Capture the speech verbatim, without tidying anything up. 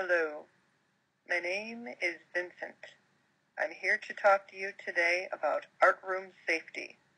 Hello, my name is Vincent. I'm here to talk to you today about art room safety.